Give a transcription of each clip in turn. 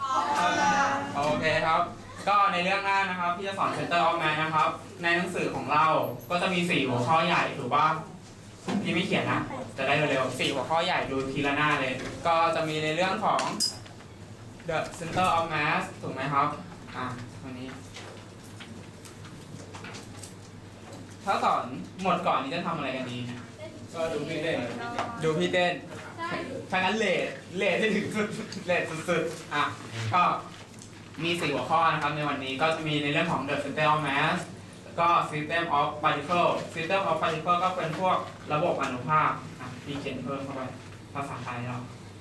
โอเคครับก็ในเรื่องแรกนะครับที่จะสอน Center of Mass นะครับในหนังสือของเราก็จะมี4หัวข้อใหญ่ถูกป่ะพี่ไม่เขียนนะจะได้เร็วๆ4หัวข้อใหญ่ดูทีละหน้าเลยก็จะมีในเรื่องของ The Center of Mass ถูกไหมครับวันนี้ถ้าสอนหมดก่อนนี้จะทำอะไรกันดีก็ดูพี่เต้นถ้างั้นเลทให้ถึงสุดเลทสุดๆก็มี4หัวข้อนะครับในวันนี้ก็จะมีในเรื่องของ The Center of Mass ก็ System of Particle System of Particle ก็เป็นพวกระบบอนุภาคที่เขียนเพิ่มเข้าไปภาษาไทยเรา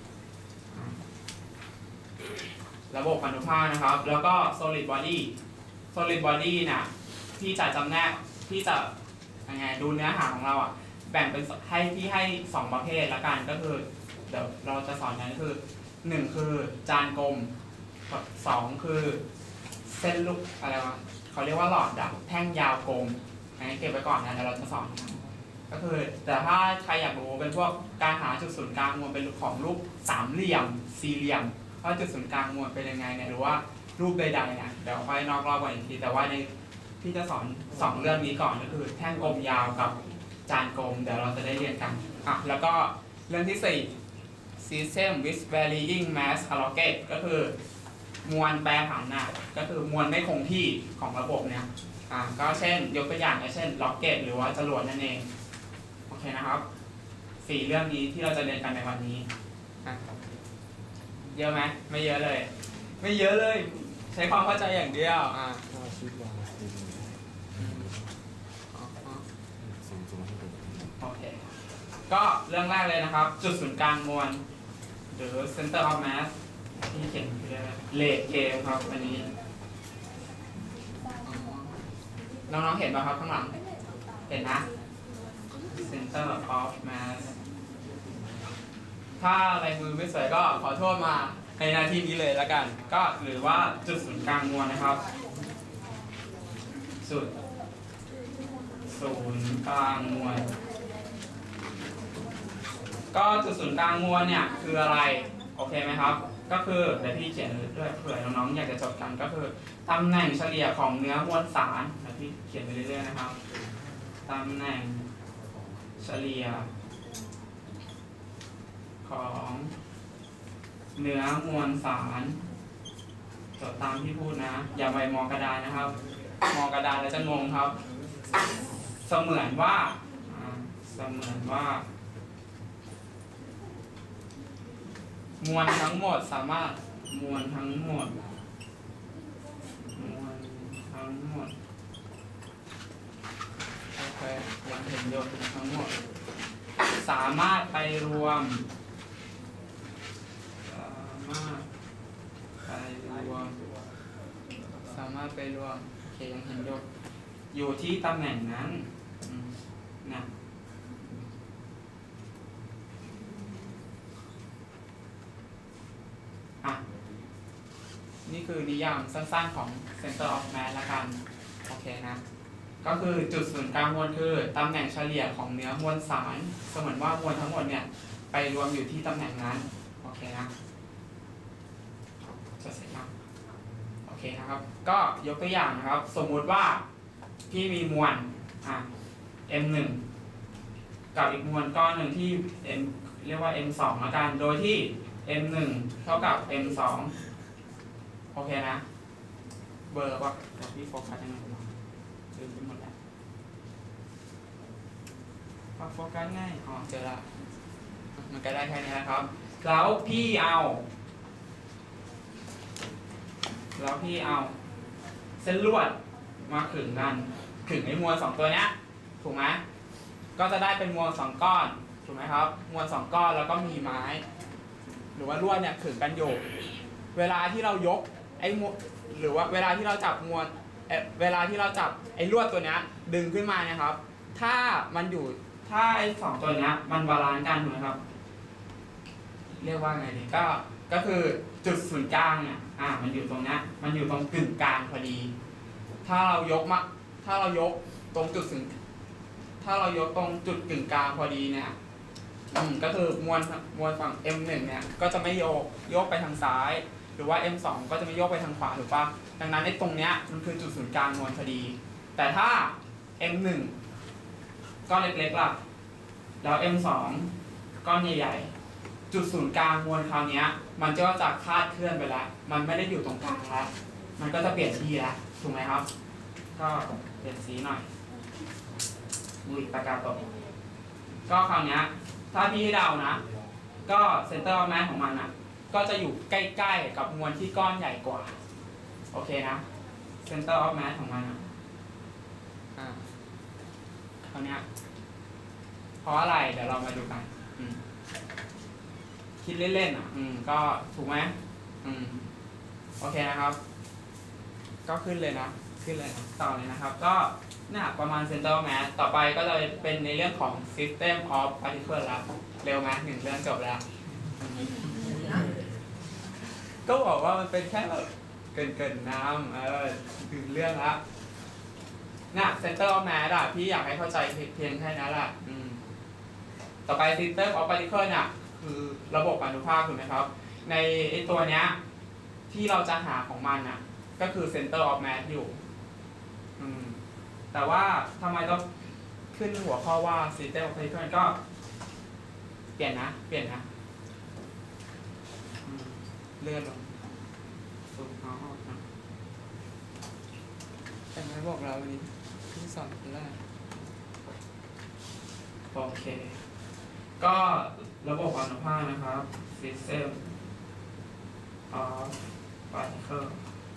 ระบบอนุภาคนะครับแล้วก็ Solid Body เนี่ยที่จะจำแนกที่จะยังไงดูเนื้อหาของเราแบ่งเป็นให้2ประเภทละกันก็คือเดี๋ยวเราจะสอนกันคือ1คือจานกลม2คือเส้นลูกอะไรวะเขาเรียกว่าหลอดแท่งยาวกลมงั้นเก็บไว้ก่อนนะเดี๋ยวเราจะสอนก็คือแต่ถ้าใครอยากรู้เป็นพวกการหาจุดศูนย์กลางมวลเป็นของรูปสามเหลี่ยมสี่เหลี่ยมว่าจุดศูนย์กลางมวลเป็นยังไงเนี่ยหรือว่ารูปใดๆเนี่ยเดี๋ยวค่อยนอกรอบกันอีกทีแต่ว่าในที่จะสอน2เรื่องนี้ก่อนก็คือแท่งกลมยาวกับจานกลมเดี๋ยวเราจะได้เรียนกันแล้วก็เรื่องที่4 System with varying mass allocate ก็คือมวลแปรผันก็คือมวลไม่คงที่ของระบบเนี่ยก็เช่นยกตัวอย่างเช่นล็อกเก็ตหรือว่าจรวดนั่นเองโอเคนะครับ4เรื่องนี้ที่เราจะเรียนกันในวันนี้เยอะไหมไม่เยอะเลยใช้ความเข้าใจอย่างเดียวโอเคก็เรื่องแรกเลยนะครับจุดศูนย์กลางมวลหรือ Center of Mass ที่เขียนเลทเกมครับอันนี้น้องๆเห็นป่ะครับข้างหลังเห็นนะ Center of Mass ถ้าลายมือไม่สวยก็ขอโทษมาในหน้าที่นี้เลยละกันก็หรือว่าจุดศูนย์กลางมวลนะครับจุดศูนย์กลางมวลก็จุดศูนย์กลางมวลเนี่ยคืออะไรโอเคไหมครับก็คือเดี๋ยวพี่เขียนด้วยเผื่อน้องๆอยากจะจดกันก็คือตำแหน่งเฉลี่ยของเนื้อมวลสารเดี๋ยวพี่เขียนไปเรื่อยๆนะครับตำแหน่งเฉลี่ยของเนื้อมวลสารจดตามที่พูดนะอย่าไปมองกระดานนะครับมองกระดานแล้วจะงงครับเสมือนว่ามวลทั้งหมดสามารถมวลทั้งหมดโอเคยังเห็นโยนทั้งหมดสามารถไปรวมโอเคยังเห็นอยู่ที่ตำแหน่งนั้นนะนี่คือนิยามสั้นๆของ Center of Mass ละกันโอเคนะก็คือจุดศูนย์กลางมวลคือตำแหน่งเฉลี่ยของเนื้อมวลสารเสมือนว่ามวลทั้งหมดเนี่ยไปรวมอยู่ที่ตำแหน่งนั้นโอเคนะจะเสร็จแล้วโอเคนะครับก็ยกตัวอย่างนะครับสมมุติว่าพี่มีมวลM1 กับอีกมวลก้อนหนึ่งที่ M เรียกว่า M2 ละกันโดยที่ M1 เท่ากับ M2 โอเคนะเบอร์ว่าพี่โฟกัสยังไงลืมไปหมดแล้วโฟกัสง่ายเจอละมันก็ได้แค่นี้นะครับแล้วพี่เอาเส้นลวดมาขึงกันขึงไอ้มวล2ตัวเนี้ยถูกไหมก็จะได้เป็นมวล2ก้อนถูกไหมครับมวล2ก้อนแล้วก็มีไม้หรือว่าลวดเนี่ยขึงกันอยู่เวลาที่เรายกไอ้หรือว่าเวลาที่เราจับมวลเวลาที่เราจับไอ้ลวดตัวนี้ดึงขึ้นมาเนี่ยครับถ้าไอ้2ตัวนี้มันบาลานซ์กันถูกไหมครับเรียกว่าไงดีก็คือจุดศูนย์กลางเนี่ยมันอยู่ตรงนี้มันอยู่ตรงกึ่งกลางพอดีถ้าเรายกตรงจุดกึ่งกลางพอดีเนี่ยก็คือมวลฝั่ง M1 เนี่ยก็จะไม่โยกไปทางซ้ายรือว่า m2 ก็จะไม่โยกไปทางขวาถูกปะดังนั้นในตรงเนี้ยมันคือจุดศูนย์กลางมวลพอดีแต่ถ้า m1 ก้อนเล็กๆล่ะแล้ว m2 ก้อนใหญ่ๆจุดศูนย์กลางมวลคราวนี้มันก็จะคลาดเคลื่อนไปแล้วมันไม่ได้อยู่ตรงกลางแล้วมันก็จะเปลี่ยนที่แล้วถูกไหมครับก็เปลี่ยนสีหน่อยมือปากกาตกก็คราวนี้ถ้าพี่ให้เดานะก็เซนเตอร์ออฟแมสของมันอ่ะก็จะอยู่ใกล้ๆกับมวลที่ก้อนใหญ่กว่าโอเคนะเซนเตอร์ออฟแมสของมันคราวนี้เพราะอะไรเดี๋ยวเรามาดูกันคิดเล่นๆก็ถูกไหมโอเคนะครับก็ขึ้นเลยนะต่อเลยนะครับก็เนี่ยประมาณ Center of Mass ต่อไปก็จะเป็นในเรื่องของ System of Particles แล้วเร็วไหม1 เรื่องจบแล้ว ก็บอกว่ามันเป็นแค่แบบเกินน้ำถึงเรื่องละเนี่ย Center of Mass อ่ะพี่อยากให้เข้าใจเพียงแค่นั้นแหละต่อไป System of Particles เนี่ยคือระบบอนุภาคถูกไหมครับในไอตัวเนี้ยที่เราจะหาของมันอ่ะก็คือ Center of Mass อยู่แต่ว่าทำไมต้องขึ้นหัวข้อว่า System of Particles ก็เปลี่ยนนะเลื่อนลงสูงเอาออกนะแต่ไม่บอกเราวันนี้ที่สอนแรกโอเคก็ระบบอนุภาคนะครับ System of Particles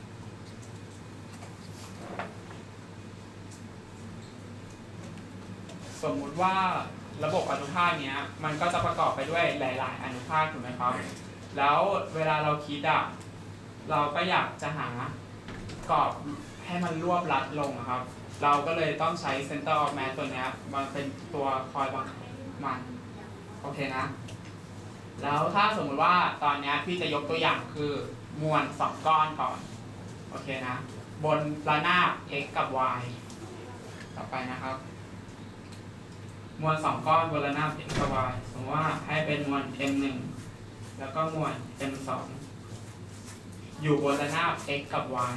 สมมุติว่าระบบอนุภาคเนี้ยมันก็จะประกอบไปด้วยหลายๆอนุภาคถูกไหมครับแล้วเวลาเราคิดเราก็อยากจะหากรอบให้มันรวบรัดลงนะครับเราก็เลยต้องใช้ Center of Mass ตัวนี้มันเป็นตัวคอยบังคับมันโอเคนะแล้วถ้าสมมุติว่าตอนนี้พี่จะยกตัวอย่างคือมวล2 ก้อนก่อนโอเคนะบนระนาบ x กับ y ต่อไปนะครับมวล2 ก้อนบนระนาบ x กับ y สมมติว่าให้เป็นมวล m1 แล้วก็มวล m2 อยู่บนระนาบ x กับ y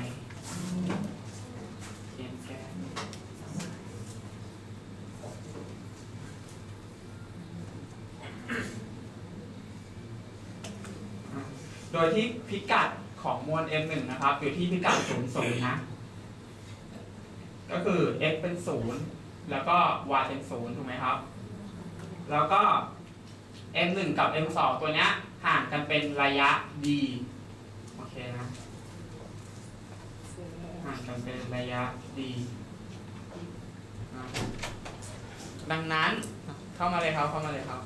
เขียนแกนโดยที่พิกัดของมวล m1 นะครับอยู่ที่พิกัด 0 นะก็คือ x เป็น 0แล้วก็ y เป็น 0ถูกไหมครับแล้วก็ m1 กับ m2 ตัวเนี้ยห่างกันเป็นระยะ d โอเคนะห่างกันเป็นระยะ d ดังนั้นเข้ามาเลยครับ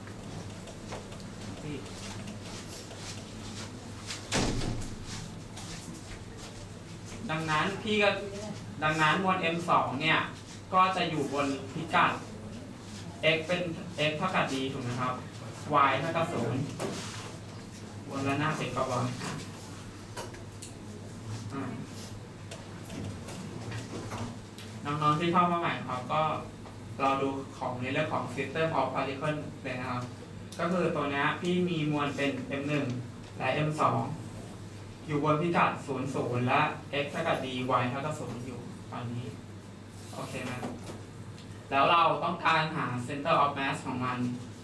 ดังนั้นมวล m2 เนี่ยก็จะอยู่บนพิกัด x เป็น x เท่ากับ d ถูกไหมครับ y เท่ากับ 0บนระนาบ x กับ y น้องๆที่เข้ามาใหม่ครับก็เราดูของในเรื่องของ System of Particles เลยนะครับก็คือตัวนี้พี่มีมวลเป็น m1 และ m2 อยู่บนพิกัด 0 และ x เท่ากับ d y เท่ากับ 0 อยู่ตอนนี้โอเคไหมแล้วเราต้องการหา Center of Mass ของมัน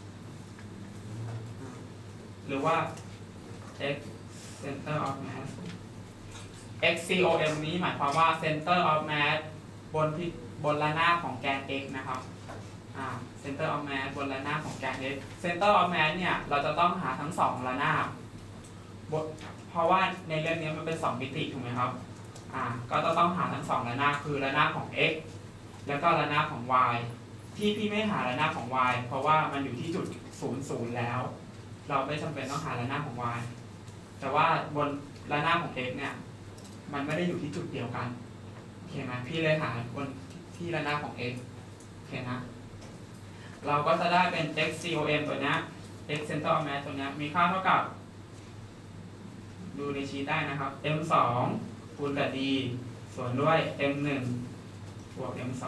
หรือว่า x Center of Mass XCOM นี้หมายความว่า Center of Mass บนระนาบของแกน x นะครับCenter of Mass บนระนาบของแกน x Center of Mass เนี่ยเราจะต้องหาทั้ง2ระนาบเพราะว่าในเรื่องนี้มันเป็น2มิติถูกไหมครับก็จะต้องหาทั้ง2ระนาบคือระนาบของ x แล้วก็ระนาบของ y ที่พี่ไม่หาระนาบของ y เพราะว่ามันอยู่ที่จุด00แล้วเราไม่จำเป็นต้องหาระนาบของ y แต่ว่าบนระนาบของ x เนี่ยมันไม่ได้อยู่ที่จุดเดียวกันโอเคไหมพี่เลยหาบนที่ระนาบของ x โอเคนะเราก็จะได้เป็น XCOM ตัวนี้ x Center of Mass ตัวนี้มีค่าเท่ากับดูในชีทได้นะครับ m2 คูณกับ d ส่วนด้วย m1 บวก m2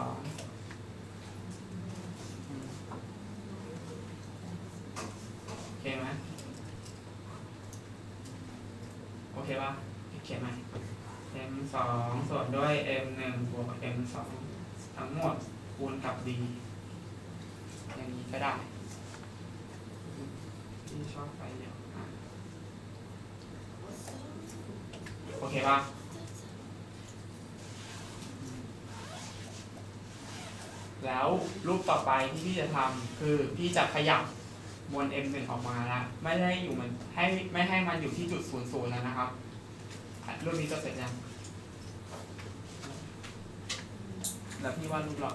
โอเคไหมโอเคเคป่ะเขียนใหม่ m 2ส่วนด้วย m 1บวก m 2ทั้งหมดคูณกับ d อย่างนี้ก็ได้ที่ชอบไปเดี๋ยวโอเคป่ะแล้วรูปต่อไปที่พี่จะทำคือพี่จะขยับมวล m 1ออกมาแล้วไม่ได้อยู่มันไม่ให้มันอยู่ที่จุด00แล้วนะครับรูปนี้จะเสร็จยังแล้วพี่วาดรูปหรอ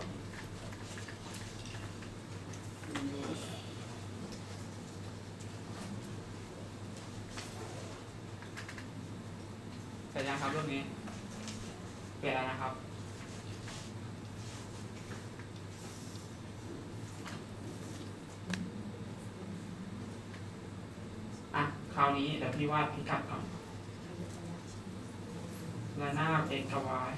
เสร็จยังครับรูปนี้เปลี่ยนแล้วนะครับคราวนี้เดี๋ยวพี่วาดพิกัดก่อนระนาบ x กับ y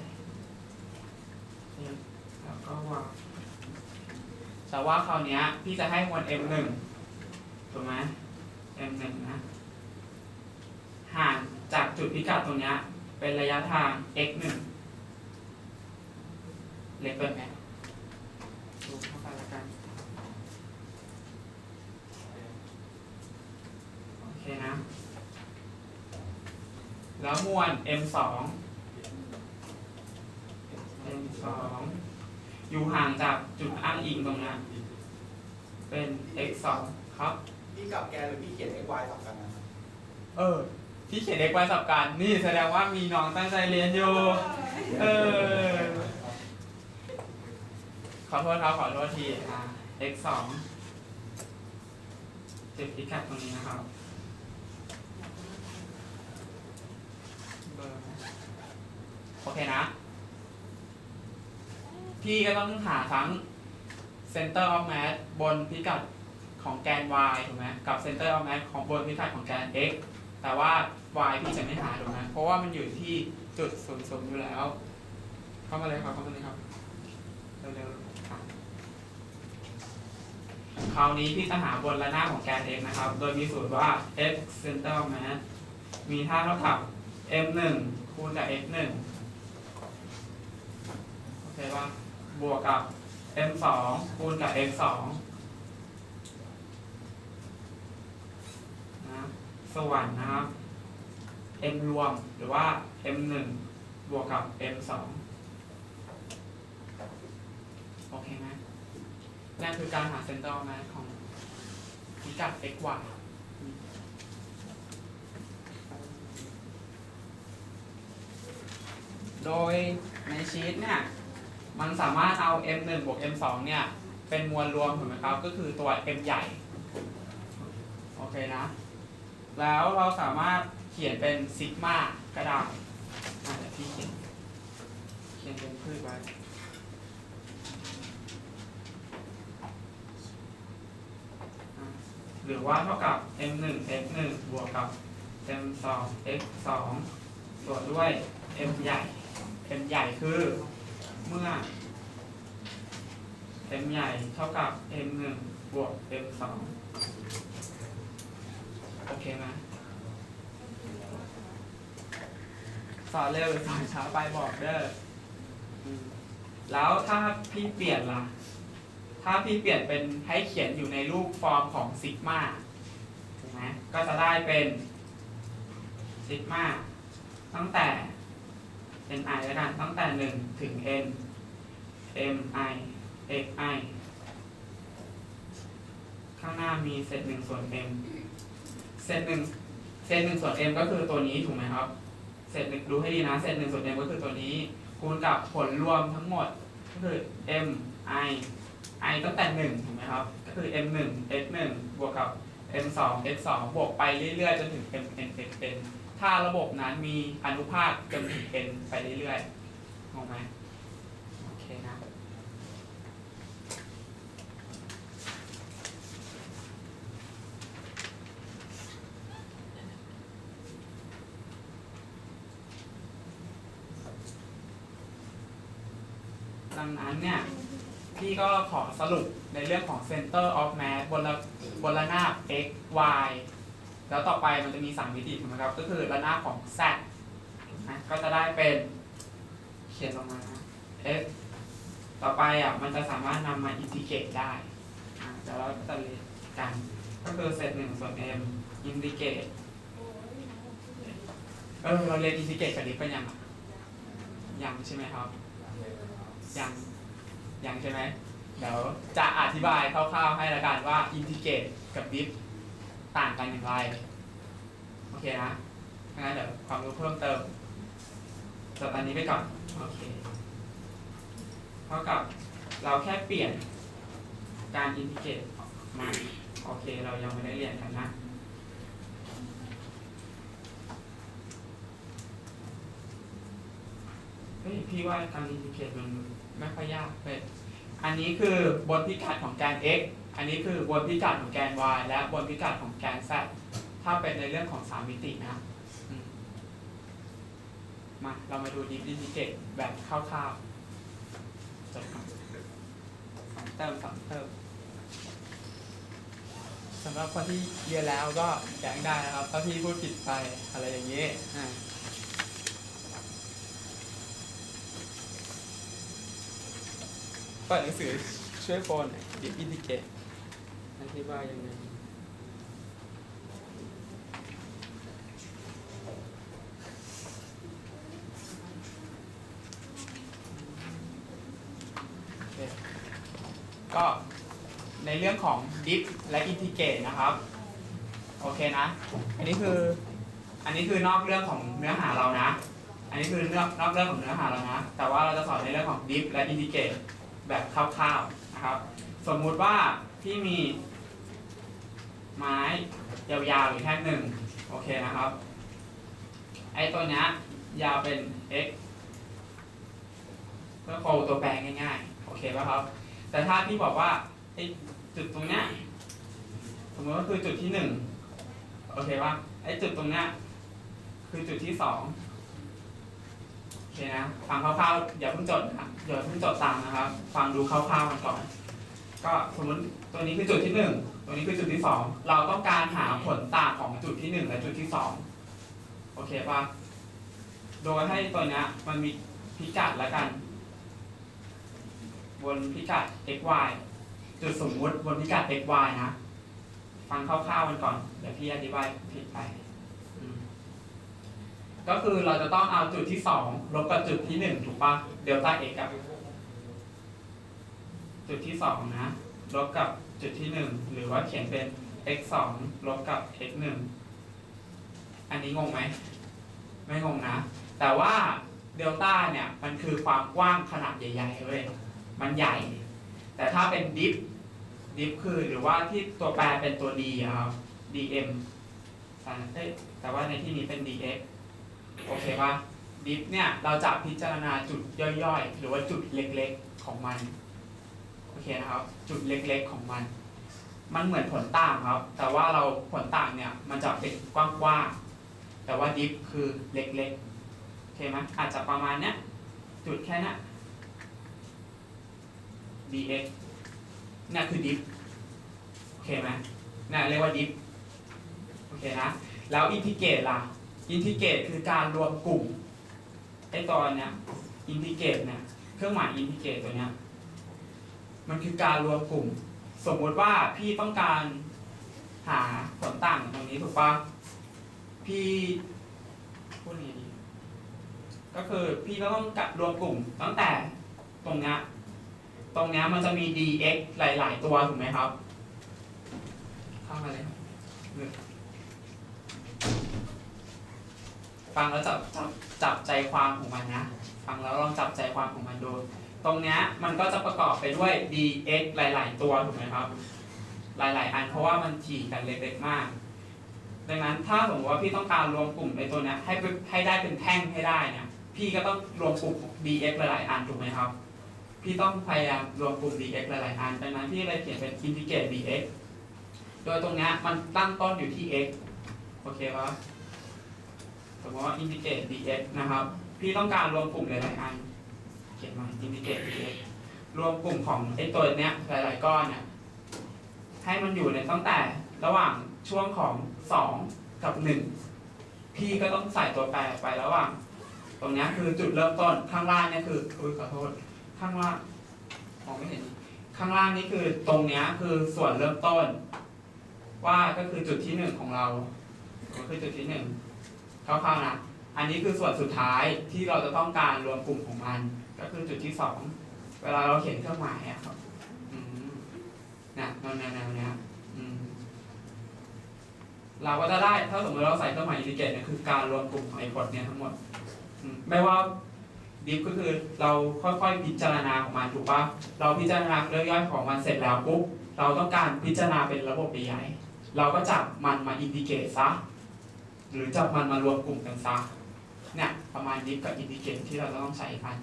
แล้วก็วางแต่ว่าคราวนี้พี่จะให้มวล m 1ถูกไหม m 1นะห่างจากจุดพิกัดตรงนี้เป็นระยะทาง x 1เล็กเกินไหมดูเข้าไปแล้วกันโอเคนะแล้วมวล m 2อยู่ห่างจากจุดอ้างอิงตรงนี้เป็น x 2ครับพี่กับแกหรือพี่เขียน x y สับกันนะครับพี่เขียน x y สับกันนี่แสดงว่ามีน้องตั้งใจเรียนอยู่ขอโทษครับขอโทษทีx 2จุดพิกัดตรงนี้นะครับโอเคนะพี่ก็ต้องหาทั้ง center of mass บนพิกัดของแกน y ถูกไหมกับ center of mass ของบนพิกัดของแกน x แต่ว่า y พี่จะไม่หาถูกไหมเพราะว่ามันอยู่ที่จุด00อยู่แล้วเข้ามาเลยครับเข้ามาเลยครับเร็วๆคราวนี้พี่จะหาบนระนาบของแกน x นะครับโดยมีสูตรว่า x center of mass มีค่าเท่ากับ m 1คูณกับ x 1โอเคป่ะบวกกับ m 2คูณกับ x 2นะส่วนนะครับ m รวมหรือว่า m 1บวกกับ m 2โอเคไหมนั่นคือการหา center of mass ของพิกัด x y โดยในชีทเนี่ยมันสามารถเอา m 1บวก m 2เนี่ยเป็นมวลรวมถูกไหมครับก็คือตัว m ใหญ่โอเคนะแล้วเราสามารถเขียนเป็นซิกมาก็ได้เดี๋ยวพี่เขียนเป็นพืชไว้หรือว่าเท่ากับ m 1 x 1บวกกับ m 2 x 2ส่วนด้วย m ใหญ่ m ใหญ่คือเมื่อ m ใหญ่เท่ากับ m 1บวก m 2โอเคไหมสอนเร็วหรือสอนช้าไปบอกเด้อแล้วถ้าพี่เปลี่ยนล่ะถ้าพี่เปลี่ยนเป็นให้เขียนอยู่ในรูปฟอร์มของซิกมาถูกไหมก็จะได้เป็นซิกมาตั้งแต่ ni แล้วกันตั้งแต่1ถึง n mi xi ข้างหน้ามีเศษ1ส่วน m เศษ1ส่วน m ก็คือตัวนี้ถูกไหมครับเศษ1ดูให้ดีนะเศษ1ส่วน m ก็คือตัวนี้คูณกับผลรวมทั้งหมดก็คือ m i ตั้งแต่1ถูกไหมครับก็คือ m 1 x 1บวกกับ m 2 x 2บวกไปเรื่อยๆจนถึง m n x n ถ้าระบบนั้นมีอนุภาคจนถึง n ไปเรื่อยๆงงไหมโอเคนะดังนั้นเนี่ยพี่ก็ขอสรุปในเรื่องของ center of mass บนระนาบ x y แล้วต่อไปมันจะมี3มิติถูกไหมครับก็คือระนาบของ z นะก็จะได้เป็นเขียนลงมานะ s ต่อไปมันจะสามารถนำมาอินทิเกรตได้เดี๋ยวเราจะเรียนกันก็คือเศษ1ส่วน m อินทิเกรตเราเรียนอินทิเกรตกับดิฟเป็นยังใช่ไหมครับยังใช่ไหมเดี๋ยวจะอธิบายคร่าวๆให้ละกันว่าอินทิเกรตกับดิฟต่างกันอย่างไรโอเคนะงั้นเดี๋ยวความรู้เพิ่มเติมจบอันนี้ไปก่อนโอเคเท่ากับเราแค่เปลี่ยนการอินทิเกรตมาโอเคเรายังไม่ได้เรียนกันนะพี่ว่าการอินทิเกรตมันไม่ค่อยยากเลยอันนี้คือบนพิกัดของแกน x อันนี้คือบนพิกัดของแกน y และบนพิกัดของแกน z ถ้าเป็นในเรื่องของ3มิตินะมาเรามาดูดิฟอินทิเกรตแบบคร่าวๆจบครับ3 เติมสำหรับคนที่เรียนแล้วก็แย้งได้นะครับถ้าพี่พูดผิดไปอะไรอย่างนี้เปิดหนังสือช่วยโฟนดิฟอินทิเกรตอธิบายยังไงก็ในเรื่องของดิฟและอินทิเกรตนะครับโอเคนะอันนี้คือนอกเรื่องของเนื้อหาเรานะอันนี้คือนอกเรื่องของเนื้อหาเรานะแต่ว่าเราจะสอนในเรื่องของดิฟและอินทิเกรตแบบคร่าวๆนะครับสมมุติว่าพี่มีไม้ยาวๆอยู่แท่งหนึ่งโอเคนะครับไอ้ตัวนี้ยาวเป็น x เพื่อโคตัวแปรง่ายๆโอเคป่ะครับแต่ถ้าพี่บอกว่าไอ้จุดตรงเนี้ยสมมติว่าคือจุดที่1โอเคป่ะไอ้จุดตรงเนี้ยคือจุดที่2โอเคนะฟังคร่าวๆอย่าเพิ่งจดนะอย่าเพิ่งจดตามนะครับฟังดูคร่าวๆกันก่อนก็สมมติตัวนี้คือจุดที่1ตัวนี้คือจุดที่2เราต้องการหาผลต่างของจุดที่1และจุดที่2โอเคป่ะโดยให้ตัวเนี้ยมันมีพิกัดแล้วกันบนพิกัด x y จุดสมมุติบนพิกัด x y นะฟังคร่าวๆกันก่อนเดี๋ยวพี่อธิบายผิดไปก็คือเราจะต้องเอาจุดที่2ลบกับจุดที่1ถูกป่ะเดลต้า x กับจุดที่2นะลบกับจุดที่1หรือว่าเขียนเป็น x 2ลบกับ x 1อันนี้งงไหมไม่งงนะแต่ว่าเดลต้าเนี่ยมันคือความกว้างขนาดใหญ่ๆเว้ยมันใหญ่แต่ถ้าเป็นดิฟคือหรือว่าที่ตัวแปรเป็นตัว d ครับ dm แต่ว่าในที่นี้เป็น dx โอเคป่ะดิฟเนี่ยเราจะพิจารณาจุดย่อยๆหรือว่าจุดเล็กๆของมันโอเคนะครับจุดเล็กๆของมันเหมือนผลต่างครับแต่ว่าเราผลต่างเนี่ยมันจะเป็นกว้างๆแต่ว่าดิฟคือเล็กๆโอเคไหมอาจจะประมาณเนี้ยจุดแค่นี้ dx นี่คือดิฟโอเคไหมนี่เรียกว่าดิฟโอเคนะแล้วอินทิเกรตล่ะอินทิเกรตคือการรวมกลุ่มไอ้ตัวเนี้ยอินทิเกรตเนี่ยเครื่องหมายอินทิเกรตตัวเนี้ยมันคือการรวมกลุ่มสมมุติว่าพี่ต้องการหาผลต่างตรงนี้ถูกปะพี่พูดยังไงดีก็คือพี่ก็ต้องรวมกลุ่มตั้งแต่ตรงเนี้ยมันจะมี dx หลายๆตัวถูกไหมครับเข้ามาเลยฟังแล้วจับใจความของมันนะฟังแล้วลองจับใจความของมันดูตรงเนี้ยมันก็จะประกอบไปด้วย dx หลายๆตัวถูกไหมครับหลายๆอันเพราะว่ามันถี่กันเล็กๆมากดังนั้นถ้าสมมติว่าพี่ต้องการรวมกลุ่มในตัวเนี้ยให้ได้เป็นแท่งให้ได้เนี่ยพี่ก็ต้องรวมกลุ่ม dx หลายๆอันถูกไหมครับพี่ต้องพยายามรวมกลุ่ม dx หลายๆอันดังนั้นพี่เลยเขียนเป็นอินทิเกรต dx โดยตรงนี้มันตั้งต้นอยู่ที่ x โอเคป่ะสมมติว่าอินทิเกรต dx นะครับพี่ต้องการรวมกลุ่มหลายๆอันเขียนมาอินทิเกรต dx รวมกลุ่มของไอ้ตัวเนี้ยหลายๆก้อนเนี่ยให้มันอยู่ในตั้งแต่ระหว่างช่วงของ2กับ1พี่ก็ต้องใส่ตัวแปรไประหว่างตรงนี้คือจุดเริ่มต้นข้างล่างเนี่ยคือขอโทษข้างล่างมองไม่เห็นข้างล่างนี่คือตรงนี้คือส่วนเริ่มต้นว่าก็คือจุดที่1ของเราก็คือจุดที่1คร่าวๆนะอันนี้คือส่วนสุดท้ายที่เราจะต้องการรวมกลุ่มของมันก็คือจุดที่2เวลาเราเขียนเครื่องหมายอะครับเนี่ยแนวเนี้ยเราก็จะได้ถ้าสมมติเราใส่เครื่องหมายอินทิเกรตเนี่ยคือการรวมกลุ่มของไอ้กฎเนี่ยทั้งหมดไม่ว่าดิฟก็คือเราค่อยๆพิจารณาของมันถูกปะเราพิจารณาเรื่องย่อยของมันเสร็จแล้วปุ๊บเราต้องการพิจารณาเป็นระบบใหญ่ๆเราก็จับมันมาอินทิเกรตซะหรือจับมันมารวมกลุ่มกันซะเนี่ยประมาณดิฟกับอินทิเกรตที่เราต้องใช้กัน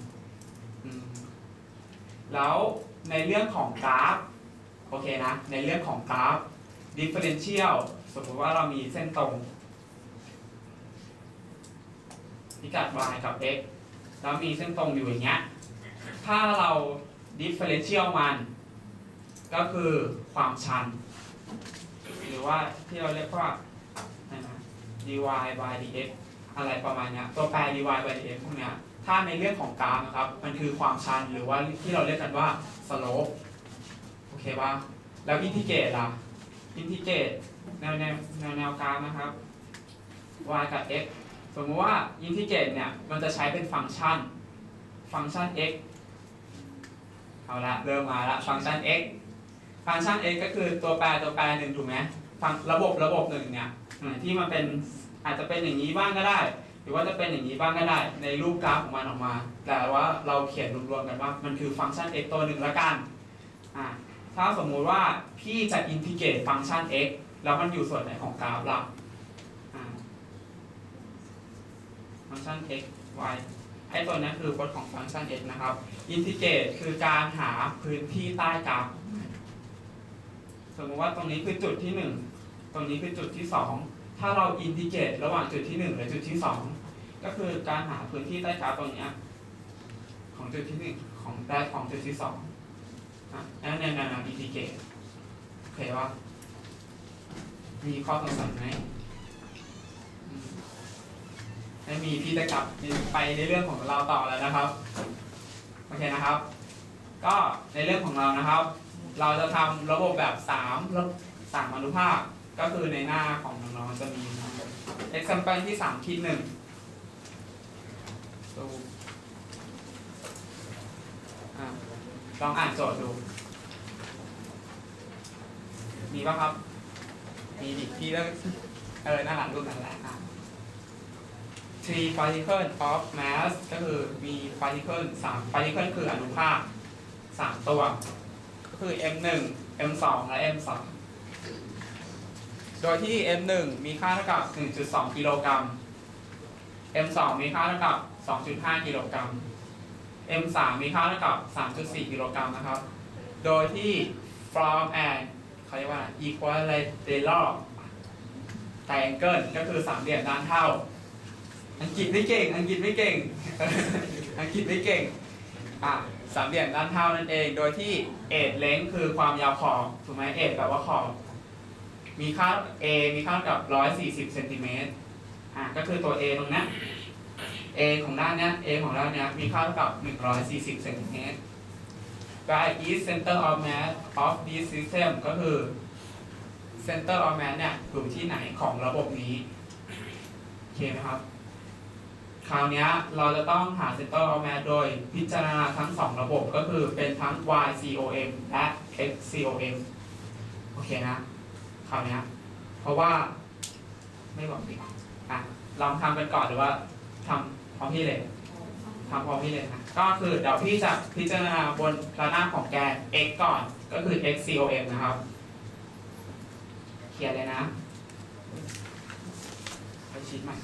แล้วในเรื่องของกราฟโอเคนะในเรื่องของกราฟ differential สมมติว่าเรามีเส้นตรงพิกัด y กับ x แล้วมีเส้นตรงอยู่อย่างเงี้ยถ้าเรา differential มันก็คือความชันหรือว่าที่เราเรียกว่าdy by dx อะไรประมาณเนี้ยตัวแปร dy by dx พวกเนี้ยถ้าในเรื่องของกราฟนะครับมันคือความชันหรือว่าที่เราเรียกกันว่า slope โอเคป่ะแล้วอินทิเกรตล่ะอินทิเกรตแนวกราฟนะครับ y กับ x สมมติว่าอินทิเกรตเนี่ยมันจะใช้เป็นฟังก์ชันx เอาละเริ่มมาละฟังก์ชัน x ก็คือตัวแปรหนึ่งถูกไหมระบบหนึ่งเนี่ยที่มันเป็นอาจจะเป็นอย่างนี้บ้างก็ได้หรือว่าจะเป็นอย่างนี้บ้างก็ได้ในรูปกราฟของมันออกมาแต่ว่าเราเขียนรวมๆกันว่ามันคือฟังก์ชัน x ตัวหนึ่งละกันถ้าสมมุติว่าพี่จะอินทิเกรตฟังก์ชัน x แล้วมันอยู่ส่วนไหนของกราฟล่ะฟังก์ชัน x y ไอ้ตัวนี้คือโค้ดของฟังก์ชัน x นะครับอินทิเกรตคือการหาพื้นที่ใต้กราฟสมมติว่าตรงนี้คือจุดที่1ตรงนี้คือจุดที่2ถ้าเราอินทิเกรตระหว่างจุดที่1และจุดที่2ก็คือการหาพื้นที่ใต้กราฟตรงนี้ของจุดที่1ของจุดที่2นั่นอินทิเกรตโอเคป่ะมีข้อสงสัยไหมไม่มีพี่จะกลับไปในเรื่องของเราต่อแล้วนะครับโอเคนะครับก็ในเรื่องของเรานะครับเราจะทำระบบแบบ3อนุภาคก็คือในหน้าของน้องๆจะมี example ที่3ขีด1ลองอ่านโจทย์ดูมีป่ะครับมีดิพี่เลิกหน้าหลังรูปนั่นแหละ3 particle of mass ก็คือมี particle 3 particle คืออนุภาค3ตัวก็คือ m1 m2 และ m3 โดยที่ m1 มีค่าเท่ากับ 1.2 กิโลกรัม m2 มีค่าเท่ากับ 2.5 กิโลกรัม m3 มีค่าเท่ากับ 3.4 กิโลกรัมนะครับโดยที่ from and เขาเรียกว่า equilateral triangle ก็คือสามเหลี่ยมด้านเท่าอังกฤษไม่เก่งสามเหลี่ยมด้านเท่านั่นเองโดยที่ edge length คือความยาวขอบถูกไหม edge แปลว่าขอบมีค่า a มีค่ากับ140เซนติเมตรก็คือตัว a ตรงนี้ a ของด้านนี้ a ของด้านนี้มีค่าเท่ากับ140เซนติเมตร by is center of mass of this system ก็คือ center of mass เนี่ยอยู่ที่ไหนของระบบนี้โอเคไหมครับคราวนี้เราจะต้องหา center of mass โดยพิจารณาทั้ง2ระบบก็คือเป็นทั้ง y-COM และ x-COM โอเคนะคราวนี้เพราะว่าไม่บอกดีลองทำกันก่อนหรือว่าทำพร้อมพี่เลยนะก็คือเดี๋ยวพี่จะพิจารณาบนระนาบของแกน x ก่อนก็คือ x-COM นะครับเขียนเลยนะไปชีทใหม่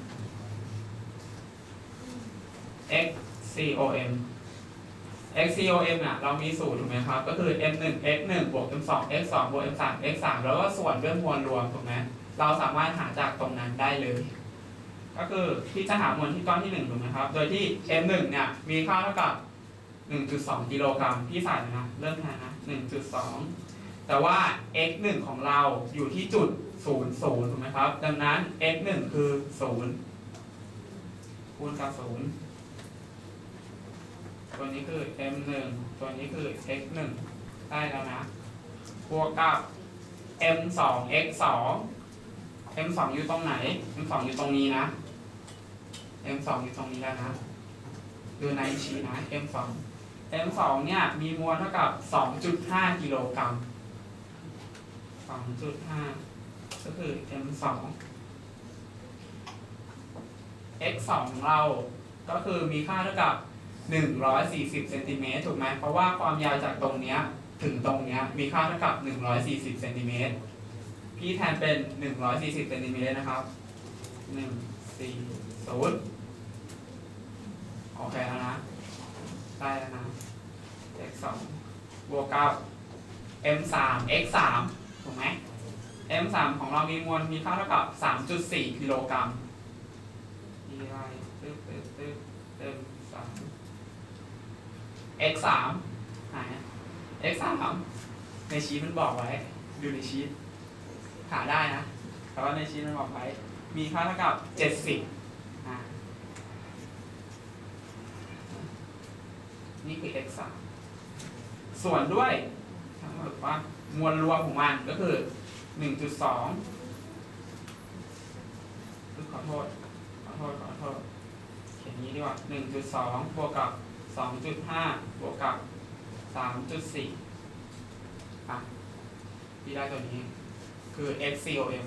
xcom เนี่ยเรามีสูตรถูกไหมครับก็คือ m1 x1 บวก m2 x2 บวก m3 x3 แล้วก็ส่วนด้วยมวลรวมถูกไหมเราสามารถหาจากตรงนั้นได้เลยก็คือที่จะหามวลที่ก้อนที่1ถูกไหมครับโดยที่ m1 เนี่ยมีค่าเท่ากับ 1.2 กิโลกรัมพี่ใส่นะเริ่มงานนะ 1.2 แต่ว่า x 1ของเราอยู่ที่จุด00ถูกไหมครับดังนั้น x 1คือ0คูณกับ0ตัวนี้คือ m 1ตัวนี้คือ x 1ได้แล้วนะบวกกับ m 2 x 2 m 2อยู่ตรงไหน m 2อยู่ตรงนี้นะ m 2อยู่ตรงนี้แล้วนะดูในชีนะ m 2 m 2เนี่ยมีมวลเท่ากับ 2.5 กิโลกรัม 2.5 ก็คือ m 2 x 2ของเราก็คือมีค่าเท่ากับ140เซนติเมตรถูกไหมเพราะว่าความยาวจากตรงเนี้ยถึงตรงเนี้ยมีค่าเท่ากับ140เซนติเมตรพี่แทนเป็น140เซนติเมตรนะครับ140โอเคแล้วนะได้แล้วนะ x 2บวกกับ m 3 x 3ถูกไหม m 3ของเรามีมวลมีค่าเท่ากับ 3.4 กิโลกรัมดีไรตึ๊บเต็ม3 x 3หาย x 3ในชีทมันบอกไว้ดูในชีทหาได้นะแต่ว่าในชีทมันบอกไว้มีค่าเท่ากับ70นี่คือ x 3ส่วนด้วยถ้าบอกว่ามวลรวมของมันก็คือ 1.2 ขอโทษเขียนนี้ดีกว่า 1.2 บวกกับ 2.5 บวกกับ 3.4 อ่ะที่ได้ตัวนี้คือ xcom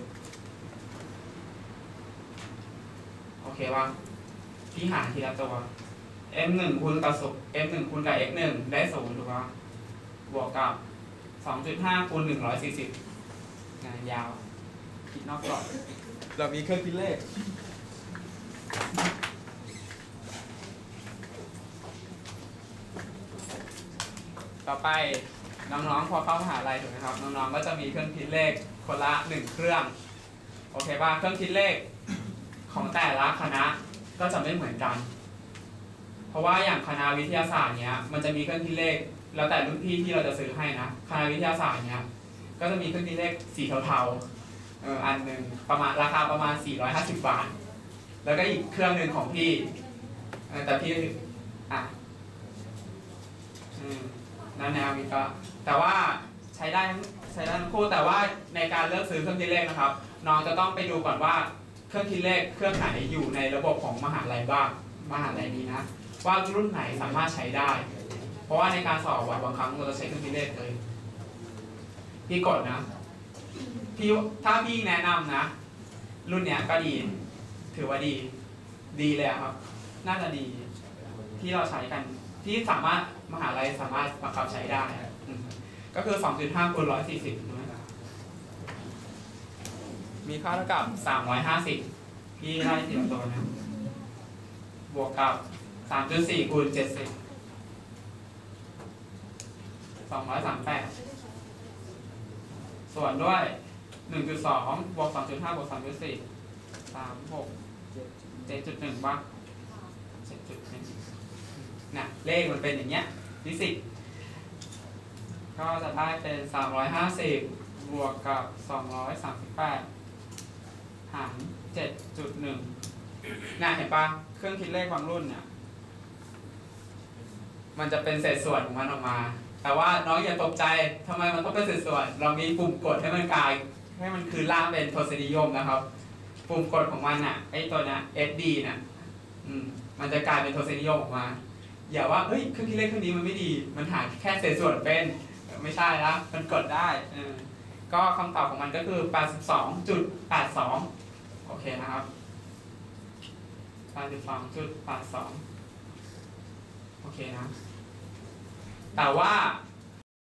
โอเคป่ะพี่หาทีละตัว m1 คูณกับ m1 คูณกับ x1 ได้0ถูกป่ะบวกกับ 2.5 คูณ 140งานยาวคิดนอกกรอบเรามีเครื่องคิดเลขต่อไปน้องๆพอเข้ามหาลัยถูกไหมครับน้องๆก็จะมีเครื่องคิดเลขคนละ1เครื่องโอเคป่ะเครื่องคิดเลขของแต่ละคณะก็จะไม่เหมือนกันเพราะว่าอย่างคณะวิทยาศาสตร์เนี้ยมันจะมีเครื่องคิดเลขแล้วแต่รุ่นพี่ที่เราจะซื้อให้นะคณะวิทยาศาสตร์เนี้ยก็จะมีเครื่องคิดเลขสีเทาๆอันหนึ่งประมาณราคาประมาณ450 บาทแล้วก็อีกเครื่องหนึ่งของพี่แต่พี่นั่นแนววิเคราะห์แต่ว่าใช้ได้ทั้งคู่แต่ว่าในการเลือกซื้อเครื่องคิดเลขนะครับน้องจะต้องไปดูก่อนว่าเครื่องคิดเลขเครื่องไหนอยู่ในระบบของมหาลัยบ้างมหาลัยนี้นะว่ารุ่นไหนสามารถใช้ได้เพราะว่าในการสอบบางครั้งเราจะใช้เครื่องคิดเลขเลยพี่กดนะพี่ถ้าพี่แนะนำนะรุ่นเนี้ยก็ดีถือว่าดีเลยครับน่าจะดีที่เราใช้กันที่สามารถมหาลัยสามารถบังคับใช้ได้ก็คือ 2.5 คูณ 140มีค่าเท่ากับ350พี่ได้ทีละตัวนะบวกกับ 3.4 คูณ 70 238ส่วนด้วย 1.2 บวก 2.5 บวก 3.4 36 7.1 บ้าง 7.1นะเลขมันเป็นอย่างเงี้ยฟิสิกส์ก็จะได้เป็น350บวกกับ238หาร 7.1น่ะเห็นปะเครื่องคิดเลขบางรุ่นเนี่ยมันจะเป็นเศษส่วนของมันออกมาแต่ว่าน้องอย่าตกใจทำไมมันต้องเป็นเศษส่วนเรามีปุ่มกดให้มันกลายให้มันคือล่างเป็นทศนิยมนะครับปุ่มกดของมันน่ะไอ้ตัวเนี้ย SD น่ะมันจะกลายเป็นทศนิยมออกมาอย่าว่าเฮ้ยเครื่องคิดเลขเครื่องนี้มันไม่ดีมันหาแค่เศษส่วนเป็นไม่ใช่ละมันกดได้ก็คำตอบของมันก็คือ 82.82 โอเคนะครับ 82.82 โอเคนะแต่ว่า